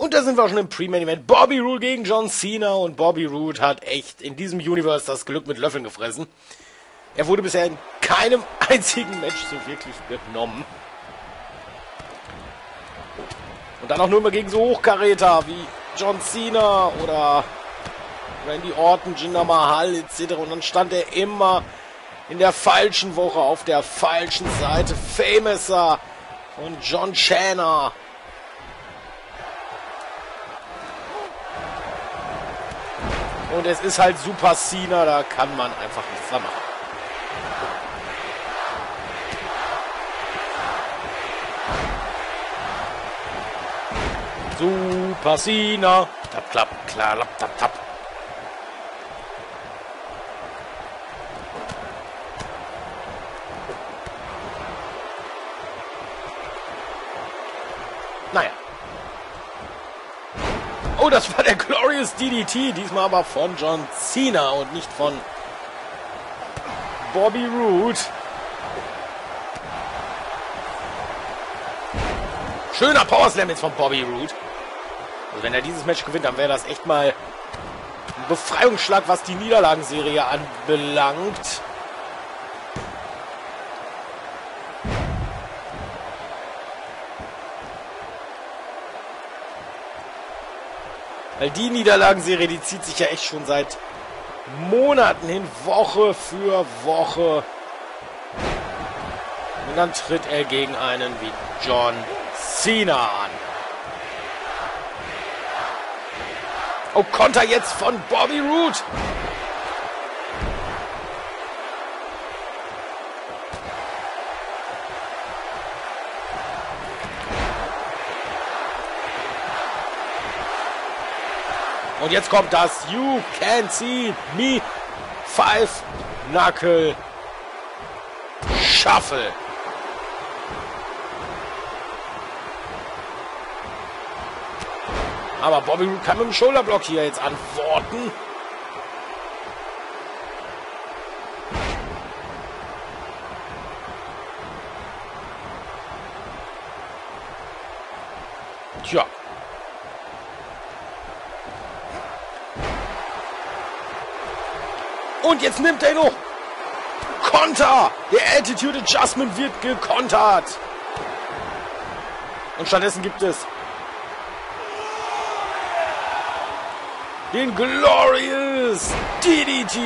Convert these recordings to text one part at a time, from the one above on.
Und da sind wir auch schon im Pre-Main-Event. Bobby Roode gegen John Cena. Und Bobby Roode hat echt in diesem Universe das Glück mit Löffeln gefressen. Er wurde bisher in keinem einzigen Match so wirklich genommen. Und dann auch nur immer gegen so Hochkaräter wie John Cena oder Randy Orton, Jinder Mahal etc. Und dann stand er immer in der falschen Woche auf der falschen Seite. Famouser und John Cena. Und es ist halt Super Cena, da kann man einfach nichts mehr machen. Super Cena. Tap, klapp, klar, lapp, tap, tap. Naja. Oh, das war der Glorious DDT. Diesmal aber von John Cena und nicht von Bobby Roode. Schöner Powerslam jetzt von Bobby Roode. Also wenn er dieses Match gewinnt, dann wäre das echt mal ein Befreiungsschlag, was die Niederlagenserie anbelangt. Weil die Niederlagenserie, die zieht sich ja echt schon seit Monaten hin, Woche für Woche. Und dann tritt er gegen einen wie John Cena an. Oh, Konter jetzt von Bobby Roode. Und jetzt kommt das You Can See Me 5 Knuckle Shuffle. Aber Bobby Roode kann mit dem Schulterblock hier jetzt antworten. Tja. Und jetzt nimmt er noch Konter. Der Attitude Adjustment wird gekontert. Und stattdessen gibt es den Glorious DDT.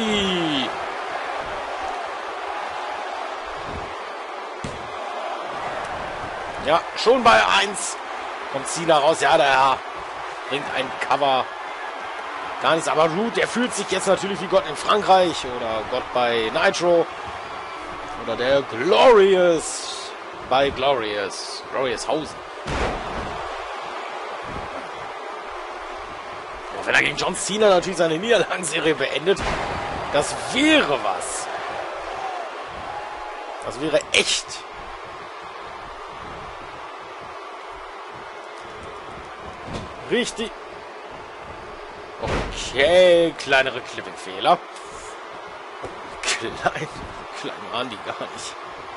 Ja, schon bei 1 kommt Cena raus. Ja, der bringt ein Cover. Gar nichts, aber Roode, der fühlt sich jetzt natürlich wie Gott in Frankreich oder Gott bei Nitro. Oder der Glorious bei Glorious Hausen. Und wenn er gegen John Cena natürlich seine Niederlagenserie beendet, das wäre was. Das wäre echt. Richtig. Okay, kleinere Clipping-Fehler. Klein waren die gar nicht.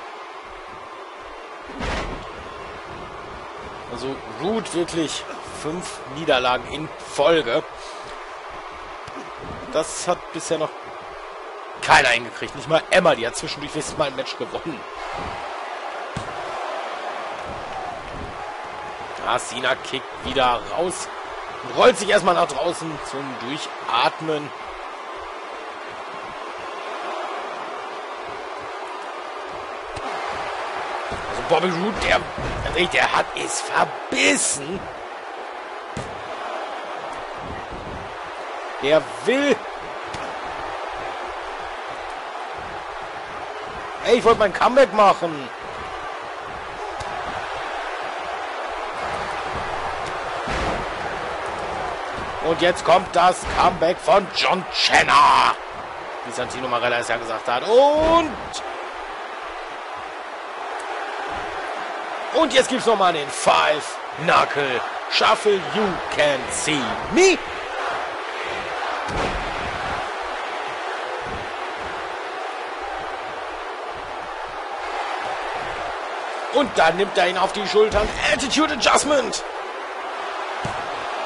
Also Roode wirklich 5 Niederlagen in Folge. Das hat bisher noch keiner hingekriegt. Nicht mal Emma, die hat zwischendurch wenigstens mal ein Match gewonnen. Ah, Cena kickt wieder raus. Rollt sich erstmal nach draußen zum Durchatmen. Also Bobby Roode, der hat es verbissen. Der will. Ey, ich wollte mein Comeback machen. Und jetzt kommt das Comeback von John Cena. Wie Santino Marella es ja gesagt hat. Und jetzt gibt es nochmal den 5 Knuckle Shuffle. You Can See Me. Und dann nimmt er ihn auf die Schultern. Attitude Adjustment.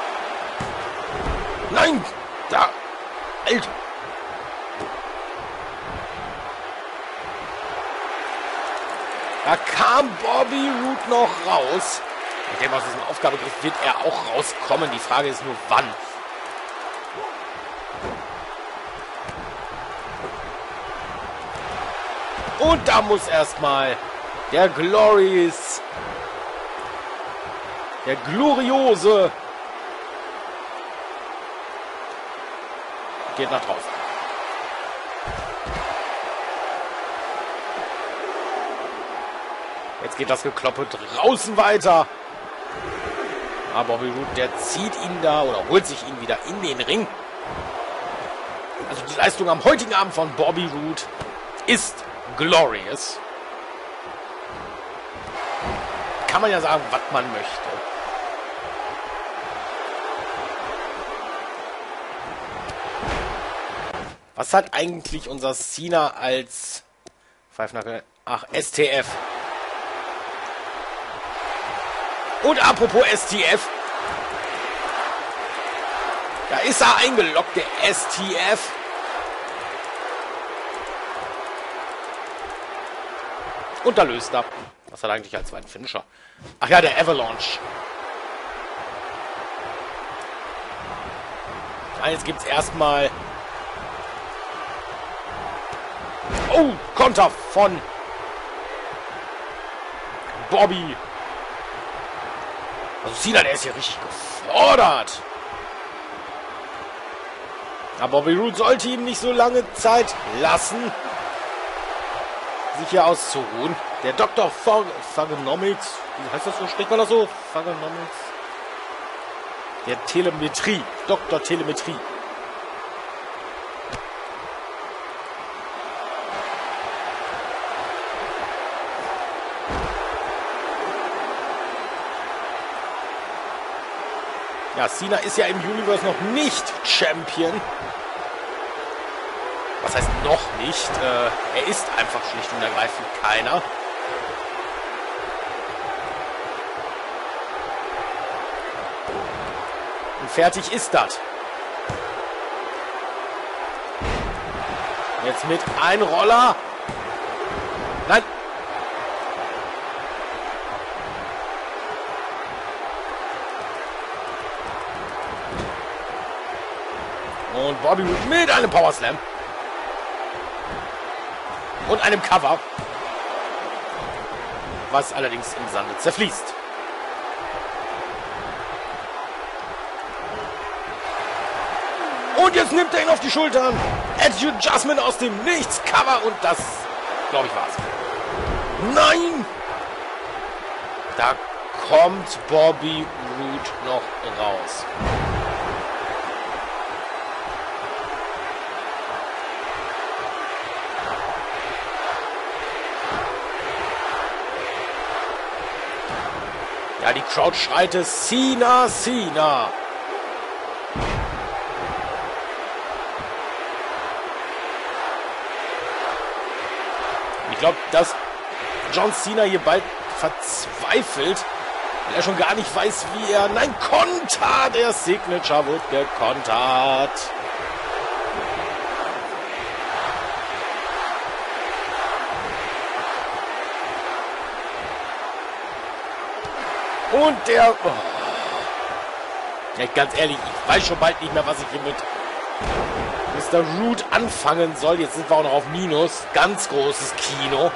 Nein! Da! Alter! Da kam Bobby Roode noch raus. Ich denke, aus diesem Aufgabegriff wird er auch rauskommen. Die Frage ist nur, wann. Und da muss erstmal der Glorious, der Gloriose geht nach draußen. Jetzt geht das Gekloppe draußen weiter. Aber Bobby Roode, der zieht ihn da oder holt sich ihn wieder in den Ring. Also die Leistung am heutigen Abend von Bobby Roode ist glorious. Kann man ja sagen, was man möchte. Was hat eigentlich unser Cena als STF? Und apropos STF. Da ist er eingeloggt, der STF. Und da löst er. Was hat er eigentlich als zweiten Finisher? Ach ja, der Avalanche. Ja, jetzt gibt es erstmal... Oh, Konter von Bobby. Also Cena, der ist hier richtig gefordert. Aber Bobby Roode sollte ihm nicht so lange Zeit lassen, sich hier auszuruhen. Der Dr. Thuganomics, wie heißt das so? Spricht man das so? Thuganomics? Der Telemetrie. Dr. Telemetrie. Ja, Cena ist ja im Universe noch nicht Champion. Was heißt noch nicht? Er ist einfach schlicht und ergreifend keiner. Und fertig ist das. Jetzt mit ein Roller. Nein. Und Bobby Roode mit einem Power Slam. Und einem Cover. Was allerdings im Sande zerfließt. Und jetzt nimmt er ihn auf die Schultern. Attitude Adjustment aus dem Nichts. Cover und das, glaube ich, war's. Nein! Da kommt Bobby Roode noch raus. Ja, die Crowd schreit es, Cena, Cena. Ich glaube, dass John Cena hier bald verzweifelt, weil er schon gar nicht weiß, wie er... Nein, Konter! Der Signature wird gekontert. Und der... Oh. Ja, ganz ehrlich, ich weiß schon bald nicht mehr, was ich hier mit Mr. Roode anfangen soll. Jetzt sind wir auch noch auf Minus. Ganz großes Kino.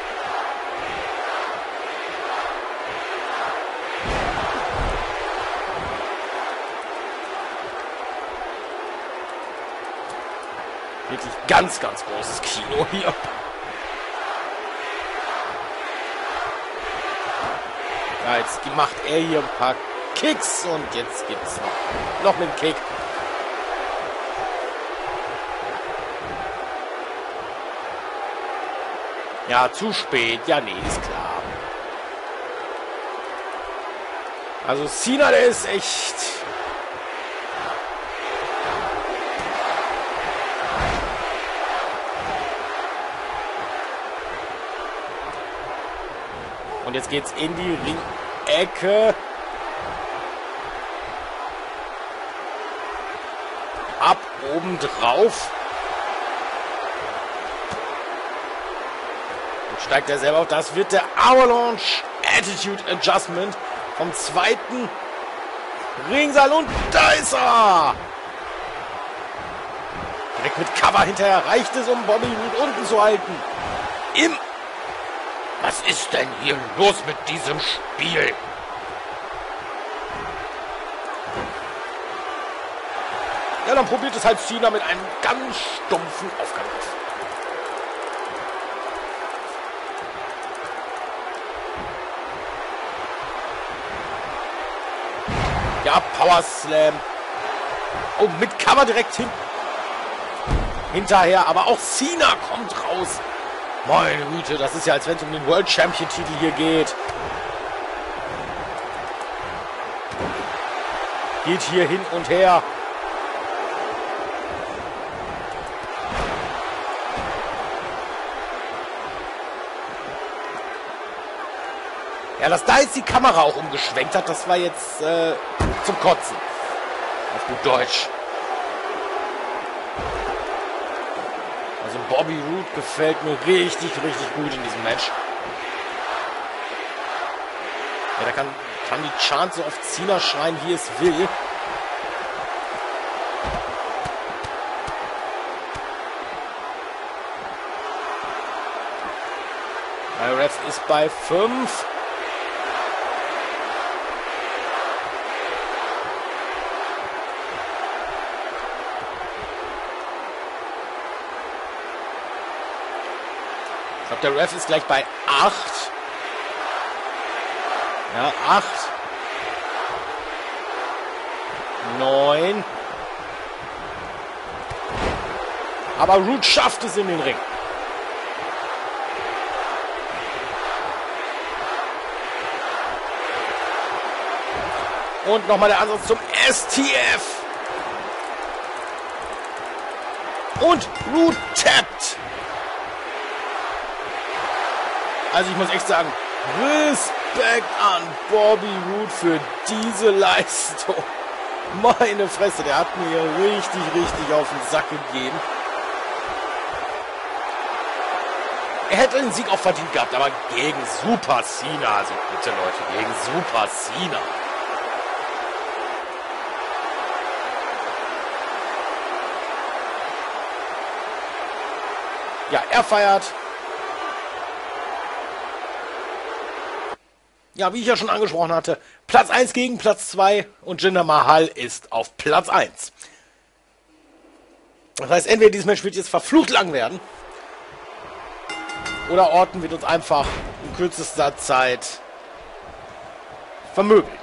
Wirklich ganz, ganz großes Kino hier. Ja, jetzt macht er hier ein paar Kicks und jetzt gibt es noch einen Kick. Ja, zu spät. Ja, nee, ist klar. Also Cena, der ist echt... Und jetzt geht's in die Ringecke. ab, oben drauf. Und steigt er selber auf. Das wird der Avalanche Attitude Adjustment vom zweiten Ringseil. Und da ist er! Direkt mit Cover hinterher reicht es, um Bobby Roode unten zu halten. Was ist denn hier los mit diesem Spiel? Ja, dann probiert es halt Cena mit einem ganz stumpfen Aufgangriff. Ja, Power Slam. Oh, mit Cover direkt hinterher, aber auch Cena kommt raus. Meine Güte, das ist ja, als wenn es um den World Champion Titel hier geht. Geht hier hin und her. Ja, dass da jetzt die Kamera auch umgeschwenkt hat, das war jetzt zum Kotzen. Auf gut Deutsch. Also Bobby Roode gefällt mir richtig, richtig gut in diesem Match. Ja, da kann die Chance so oft Cena schreien, wie es will. Der Ref ist bei 5. Ich glaube, der Ref ist gleich bei 8. Ja, 8. 9. Aber Roode schafft es in den Ring. Und nochmal der Ansatz zum STF. Und Roode tappt. Also ich muss echt sagen, Respekt an Bobby Roode für diese Leistung. Meine Fresse, der hat mir richtig, richtig auf den Sack gegeben. Er hätte den Sieg auch verdient gehabt, aber gegen Super Cena. Also bitte Leute, gegen Super Cena. Ja, er feiert. Ja, wie ich ja schon angesprochen hatte, Platz 1 gegen Platz 2 und Jinder Mahal ist auf Platz 1. Das heißt, entweder dieses Match wird jetzt verflucht lang werden oder Orton wird uns einfach in kürzester Zeit vermöbeln.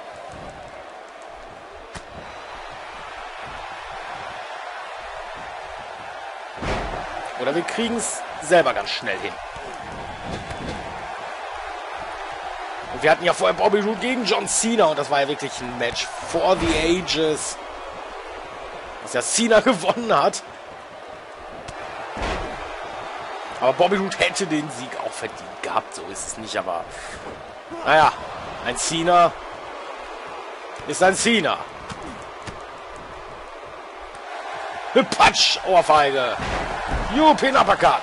Oder wir kriegen es selber ganz schnell hin. Und wir hatten ja vorher Bobby Roode gegen John Cena und das war ja wirklich ein Match for the ages. Was ja Cena gewonnen hat. Aber Bobby Roode hätte den Sieg auch verdient gehabt, so ist es nicht, aber naja, ein Cena ist ein Cena. Patsch, Ohrfeige. European Uppercut.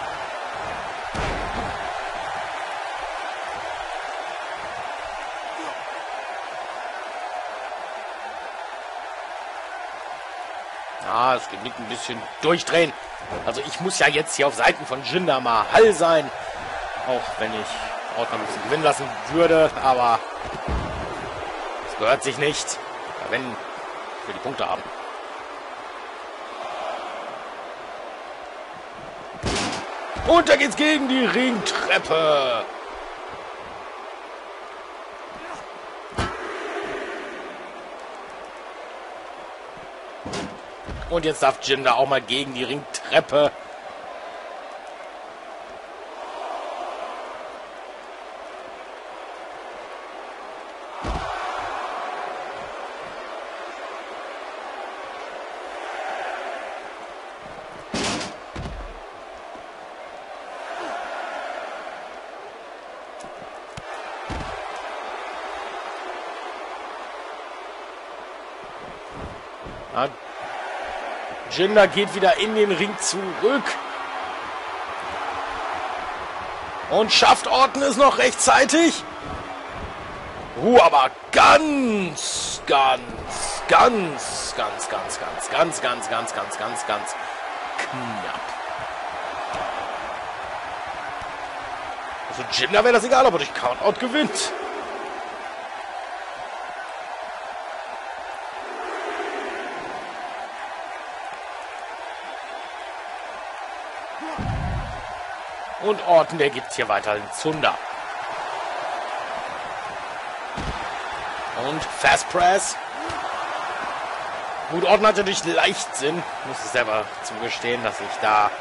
Ja, es geht mit ein bisschen durchdrehen. Also ich muss ja jetzt hier auf Seiten von Jinder Mahal sein. Auch wenn ich Orton ein bisschen gewinnen lassen würde. Aber es gehört sich nicht. Ja, wenn wir die Punkte haben. Und da geht's gegen die Ringtreppe. Und jetzt darf Jinder auch mal gegen die Ringtreppe. Ja, Jinder geht wieder in den Ring zurück. Und schafft Orton es noch rechtzeitig. Aber ganz knapp. Also Jinder wäre das egal, ob er durch Countout gewinnt. Und Orton, der gibt hier weiter den Zunder. Und Fast Press. Gut, Orton hat natürlich Leichtsinn. Muss ich selber zugestehen, dass ich da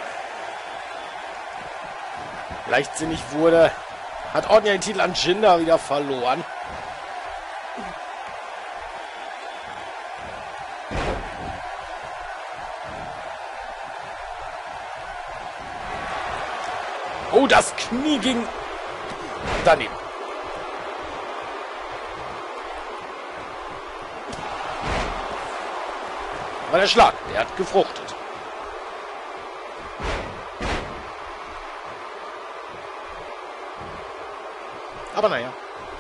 leichtsinnig wurde. Hat Orton ja den Titel an Jinder wieder verloren. Oh, das Knie ging daneben. Aber der Schlag, der hat gefruchtet. Aber naja.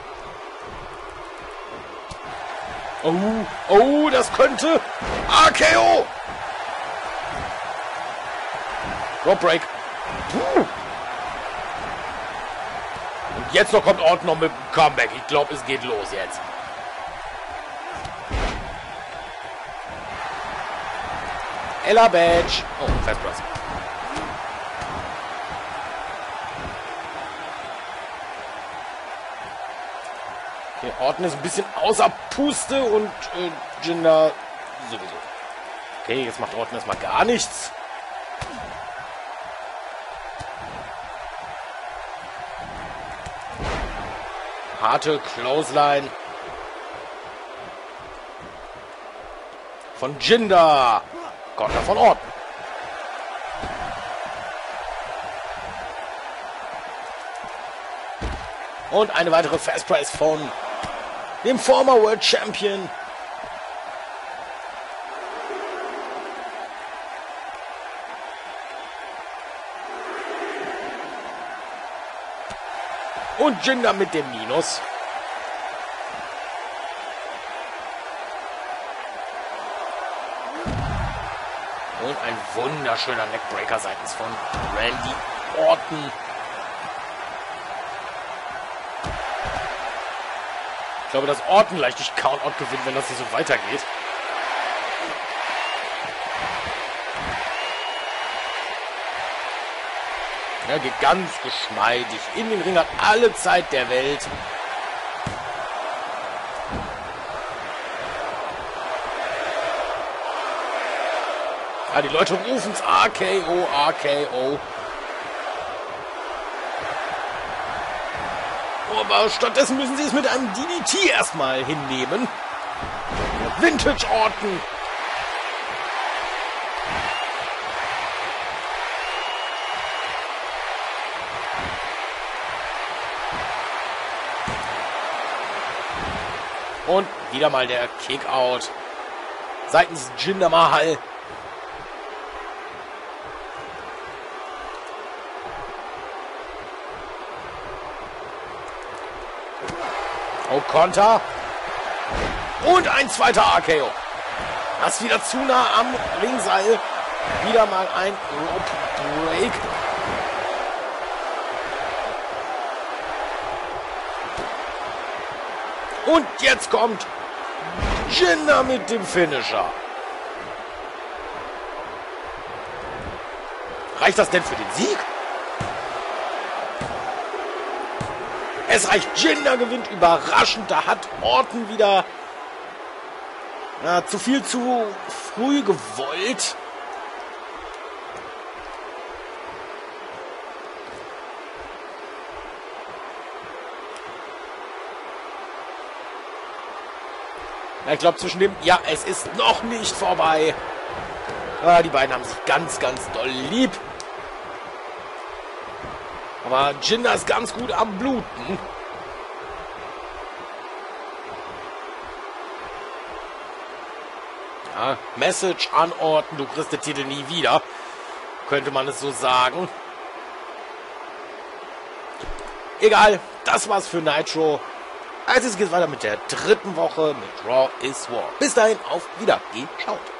Oh, das könnte RKO. Rope Break. Und jetzt noch kommt Orton noch mit dem Comeback. Ich glaube, es geht los jetzt. Ella Badge. Oh, Fast Press. Okay, Orton ist ein bisschen außer Puste und Jinder sowieso. Okay, jetzt macht Orton erstmal gar nichts. Harte Clothesline von Jinder. Konter von Orton. Und eine weitere Fast Price von dem former World Champion. Und Jinder mit dem Minus. Und ein wunderschöner Neckbreaker seitens von Randy Orton. Ich glaube, dass Orton leicht durch Countout gewinnt, wenn das hier so weitergeht. Er geht ganz geschmeidig in den Ring, hat alle Zeit der Welt. Ja, die Leute rufen es RKO, RKO. Aber stattdessen müssen sie es mit einem DDT erstmal hinnehmen. Vintage Orton. Und wieder mal der Kickout seitens Jinder Mahal. Oh, Konter. Und ein zweiter RKO. Das wieder zu nah am Ringseil. Wieder mal ein Rope Break. Und jetzt kommt Jinder mit dem Finisher. Reicht das denn für den Sieg? Es reicht. Jinder gewinnt überraschend. Da hat Orton wieder zu viel zu früh gewollt. Ich glaube, zwischen dem... Ja, es ist noch nicht vorbei. Die beiden haben sich ganz, ganz doll lieb. Aber Jinder ist ganz gut am Bluten. Ja, Message an Orton, du kriegst den Titel nie wieder. Könnte man es so sagen. Egal, das war's für Nitro. Also es geht weiter mit der 3. Woche mit Raw is War. Bis dahin, auf Wiederschauen.